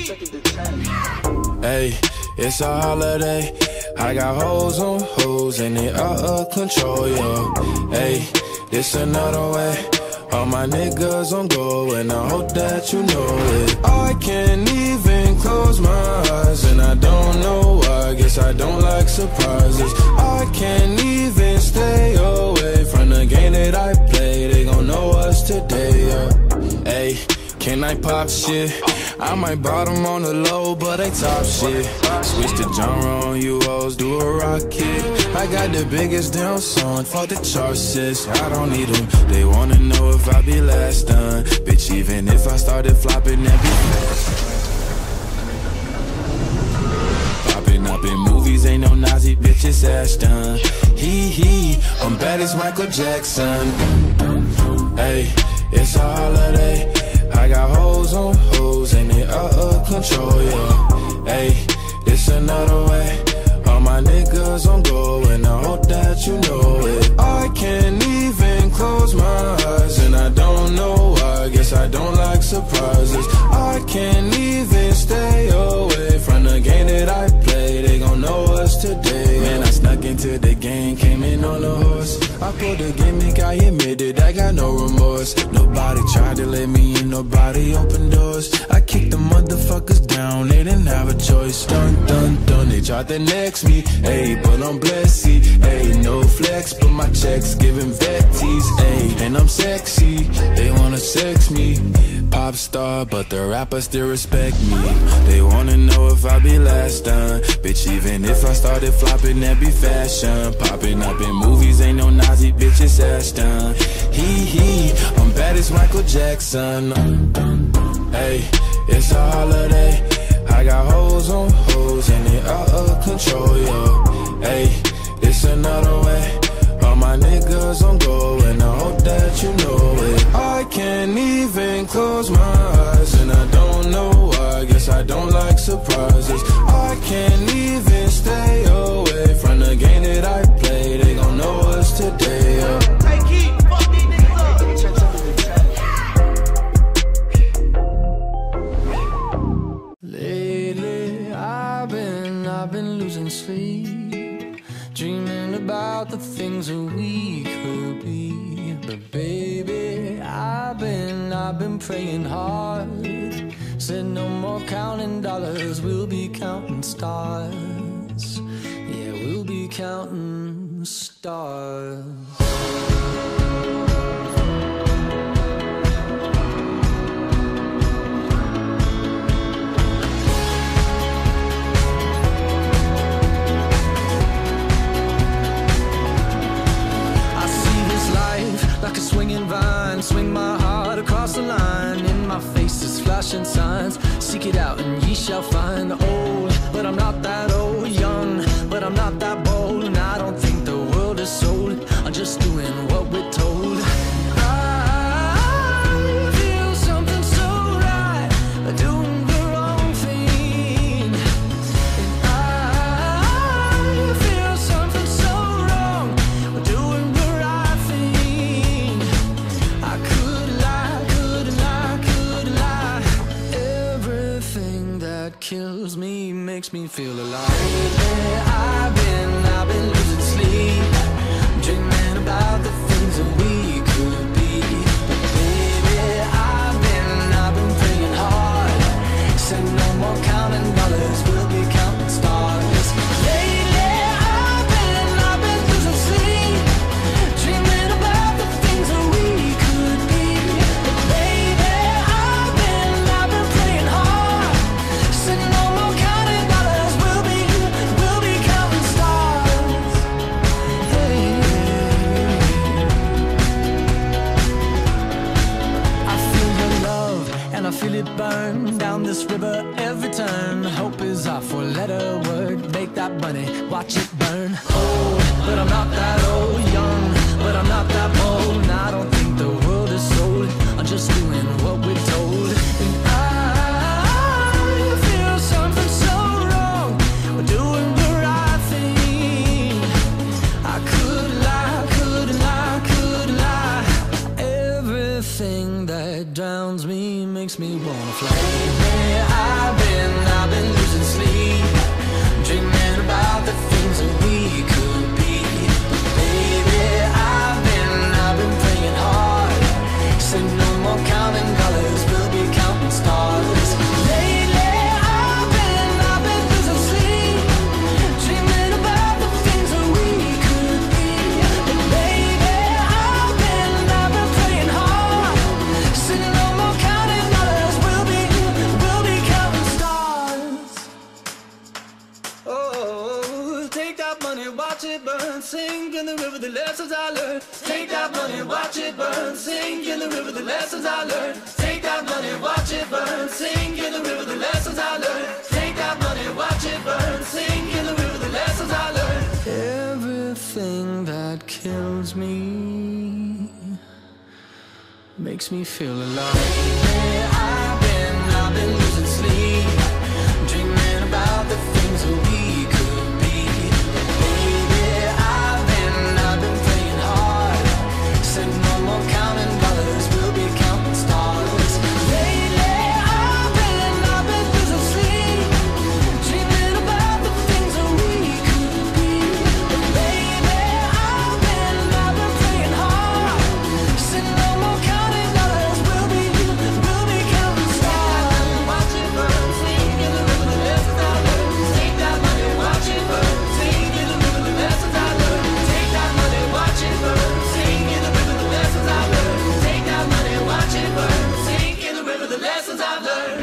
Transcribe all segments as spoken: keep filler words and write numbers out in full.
Hey, it's a holiday. I got hoes on hoes and they out of control, yo. Hey, this another way. All my niggas on go and I hope that you know it. I can't even close my eyes and I don't know why. Guess I don't like surprises. I can't even stay away from the game that I play. They gon' know us today, yeah. Hey, can I pop shit? I might bottom on the low, but they top shit. Switch the genre on you hoes, do a rocket. I got the biggest damn song, fuck the charts, sis. I don't need them, they wanna know if I be last done. Bitch, even if I started flopping, that'd be fast. Popping up in movies, ain't no Nazi bitches ass done. Hee hee, I'm bad as Michael Jackson. Hey, it's a holiday. I got hoes on hoes and they out of control, yeah. Hey, it's another way. All my niggas on go and I hope that you know it. I can't even close my eyes and I don't know why. Guess I don't like surprises. I can't even stay away from the game that I play. They gon' know us today. Man, I snuck into the game, came in on a horse. I pulled the gimmick, I admitted I got no remorse. Nobody tried to let me in, nobody opened doors. I kicked the motherfuckers down, they didn't have a choice. Dun dun dun, they tried to next me. Ayy, but I'm blessed, ayy, no flex, but my checks giving vetties, ayy, and I'm sexy, they wanna sex me. Pop star, but the rappers still respect me. They wanna know if I be last done. Bitch, even if I started flopping, that be fashion. Popping up in movies, ain't no Nazi bitches ass done. Hee hee, I'm bad as Michael Jackson. Hey, it's a holiday. I got hoes on hoes and they out of control, yo. Hey, it's another way. All my niggas on go and I hope that you know it. I can't even close my eyes and I don't know why. Guess I don't like surprises. I can't even stay away from the game that I play. They gon' know us today, yeah. Hey, keep fuck these niggas up. Lately, I've been, I've been losing sleep, dreaming about the things that we could be. But baby, I've been, I've been praying hard. Said no more counting dollars, we'll be counting stars. Yeah, we'll be counting stars. Like a swinging vine, swing my heart across the line. In my face is flashing signs. Seek it out and ye shall find. Old, but I'm not that old. Young, but I'm not that bold. And I don't think the world is sold. I'm just doing what we're told. I feel something so right, doing the wrong thing. And I feel something so wrong, doing the right thing. I could lie, could lie, could lie. Everything that kills me makes me feel alive. Lately, I've been, I've been losing sleep, dreaming about the things that we could be. But baby, I've been, I've been praying hard. Said no more counting dollars, we'll be counting stars. Lately, I've been, I've been losing sleep, dreaming about the things that we could be. But baby, I've been, I've been praying hard. Said no more counting dollars, we'll be, we'll be counting stars. Hey. I feel your love and I feel it burn down this river every turn. Hope is our four-letter word. Make that money, watch it burn. Old, but I'm not that old. Young, but I'm not that bold. And I don't think the world is sold. I'm just doing what we're told. And I feel something so wrong. We're doing the right thing. I could lie, could lie, could lie. Everything that drowns me makes me wanna fly. Lately, I've been, burn. Sink in the river, the lessons I learned. Take that money, watch it burn. Sink in the river, the lessons I learned. Take that money, watch it burn. Sink in the river, the lessons I learned. Take that money, watch it burn. Sink in the river, the lessons I learned. Everything that kills me makes me feel alive. Where I've been, I've been losing sleep, dreaming about the things that we could be. Baby, I've been, I've been playing hard. Said no more counting dollars, we'll be counting stars. Lately, I've been, I've been losing sleep, dreaming about the things that we could be. Baby, I've been, I've been playing hard. Said no more counting dollars, we'll be, we'll be counting stars. Watch it burn, sink in the river, the lessons I learned. Take that money, watch it burn, sink in the river, the lessons I learned. Take that money, watch it burn, sink in the river, the lessons I learned. Take that money, watch it burn, sink in the river, the lessons I've learned.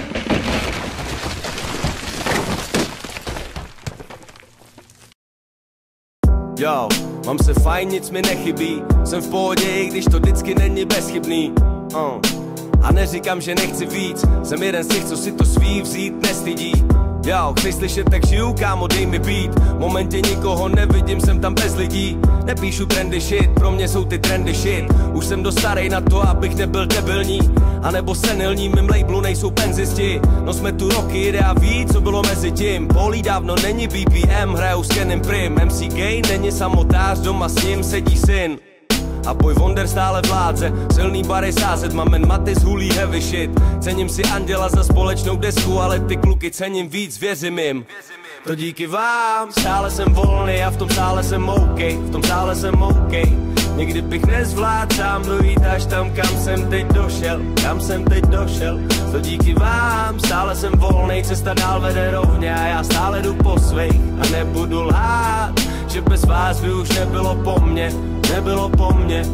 Jo, mám se fajn, nic mi nechybí. Jsem v pohodě, i když to vždycky není bezchybný. uh. A neříkám, že nechci víc. Jsem jeden z těch, co si to svý vzít nestydí. Jo, chci slyšet, tak žiju, kámo, dej mi beat. V momentě nikoho nevidím, jsem tam bez lidí. Nepíšu trendy shit, pro mě jsou ty trendy shit. Už jsem dost starý na to, abych nebyl debilní. A nebo senilní, mým labelu nejsou penzisti. No jsme tu roky, jde a ví, co bylo mezi tím. Polí dávno není B P M, hrajou s Kenem Prim. M C Gay není samotář, doma s ním sedí syn. A Boy Wonder stále vládze, silný bary sázet, mám jen maty z hulí heavy shit. Cením si Anděla za společnou desku, ale ty kluky cením víc, věřím jim. To díky vám, stále jsem volný a v tom sále jsem OK, v tom sále jsem OK. Někdy bych nezvládl sám dojít až tam, kam jsem teď došel, kam jsem teď došel. To díky vám, stále jsem volný, cesta dál vede rovně a já stále jdu po svých a nebudu lhát, že bez vás by už nebylo po mně, nebylo po mně.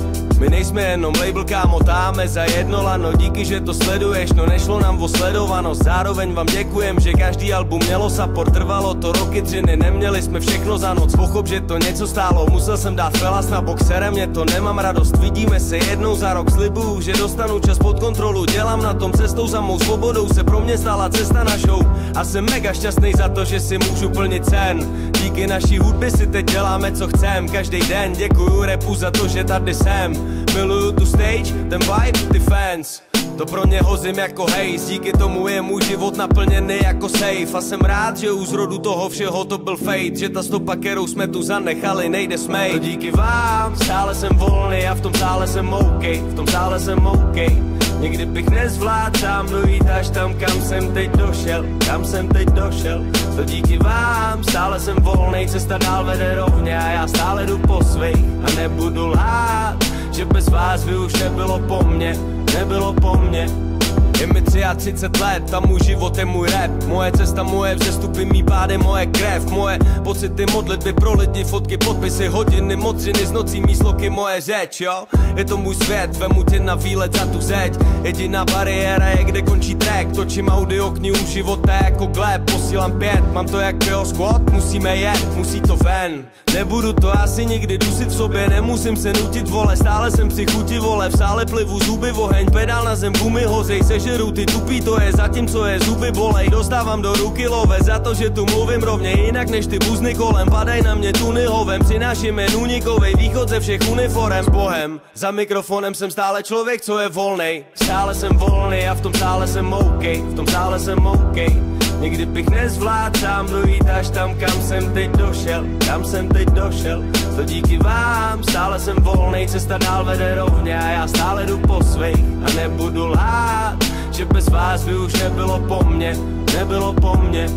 My nejsme jenom label, kámo, táme za jedno lano. Díky, že to sleduješ, no nešlo nám o sledovanost. Zároveň vám děkujem, že každý album mělo support. Trvalo to roky, dřiny, neměli jsme všechno za noc. Pochop, že to něco stálo, musel jsem dát felas na bok. Sere mě to, nemám radost, vidíme se jednou za rok. Slibuju, že dostanu čas pod kontrolu. Dělám na tom cestou za mou svobodou, se pro mě stala cesta na show. A jsem mega šťastný za to, že si můžu plnit sen. Díky naší hudbě si teď děláme, co chcem. Každý den děkuju rapu za to, že tady jsem. Miluju tu stage, ten vibe, ty fans. To pro ně hozím jako hejs, díky tomu je můj život naplněný jako safe. A jsem rád, že u zrodu toho všeho to byl fate, že ta stopa, kterou jsme tu zanechali, nejde smejt. To díky vám, stále jsem volný a v tom sále jsem OK, v tom sále jsem OK. Někdy bych nezvládl sám dojít až tam, kam jsem teď došel, kam jsem teď došel. To díky vám, stále jsem volný, cesta dál vede rovně a já stále jdu po svých a nebudu lhát, že bez vás by už nebylo po mně, nebylo po mně. Je mi třicet tři let, a můj život je můj rap. Moje cesta, moje vzestupy, mý pády, moje krev. Moje pocity, modlitby pro lidi, fotky, podpisy, hodiny, modřiny z nocí, mý sloky, moje řeč, jo. Je to můj svět, vemu tě na výlet za tu zeď. Jediná bariéra je, kde končí track. Točím audio knihu života jako gleb. Posílám pět, mám to jak Pio Squad. Musíme jet, musí to ven. Nebudu to asi nikdy dusit v sobě, nemusím se nutit, vole. Stále jsem při chuti, vole, v sále plivu zuby oheň. Pedál na zem, gumy hozej, sežeru ty tupý, to je zatím, co je zuby bolej. Dostávám do ruky love za to, že tu mluvím rovně jinak než ty buzny kolem. Padaj na mě tuny hovem, přináším jen unikovej východ ze všech uniforem. S Bohem, za mikrofonem jsem stále člověk, co je volnej. Stále jsem volný a v tom sále jsem OK, v tom sále jsem OK. Někdy bych nezvládl sám dojít až tam, kam jsem teď došel, kam jsem teď došel. To díky vám, stále jsem volnej, cesta dál vede rovně a já stále jdu po svých a nebudu lhát, že bez vás by už nebylo po mně, nebylo po mně.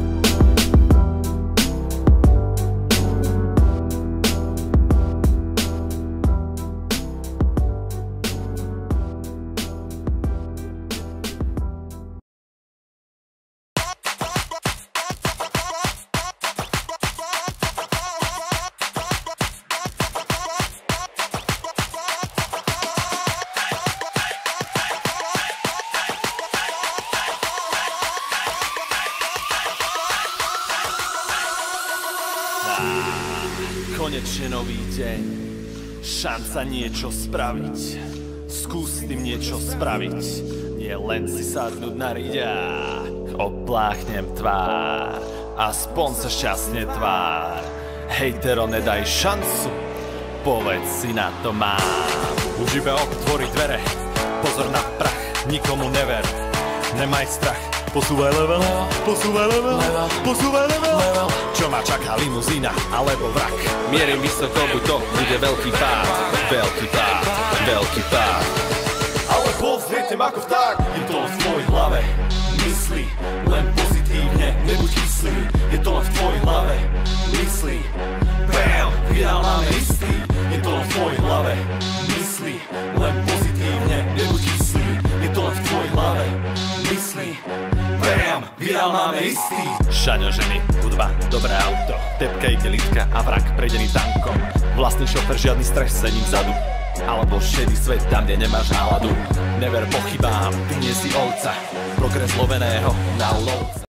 Konečne nový deň, šanca niečo spraviť. Skús s tým niečo spraviť, nie len si sadnúť na riďák. Opláchnem tvár, aspoň sa šťastne tvár. Hejtero, nedaj šancu, povedz si na to mám. Už iba otvori dvere, pozor na prach, nikomu never. Nemaj strach, posúvaj level, posúvaj level, posúvaj level. Čo ma čaká, limuzína alebo vrak? Mierim vysoko, buď to bude veľký pád. Veľký pád, veľký pád. Ale pozrietem ako vták, je to len v tvojej hlave. Myslí len pozitívne, nebuď kyslý. Je to len v tvojej hlave. Myslí, bam, finál máme istý. Je to len v tvojej hlave. Myslí len pozitívne, nebuď kyslý. Je to len v tvojej hlave. Myslí, bam, finál máme istý. Šaňo, ženy, hudba, dobré auto. Tepka ide lítka a vrak prejdený tankom. Vlastný šofer, žiadny stres, sedím vzadu. Alebo šedý svet tam, kde nemáš náladu. Never pochybám, ty nie si ovca. Progres loveného na lovca.